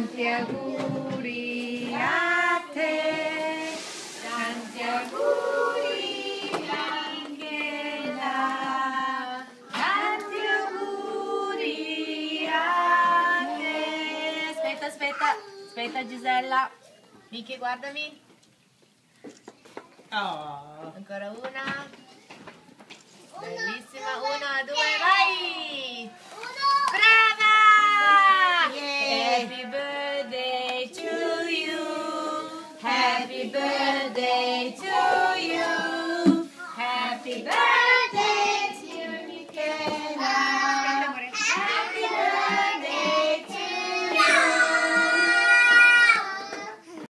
Tanti auguri a te, tanti auguri Angela, tanti auguri a te. Aspetta Gisella. Miki, guardami. Oh. Ancora una. Bellissima, 1, 2, vai! Brava! Happy birthday to you. Happy birthday to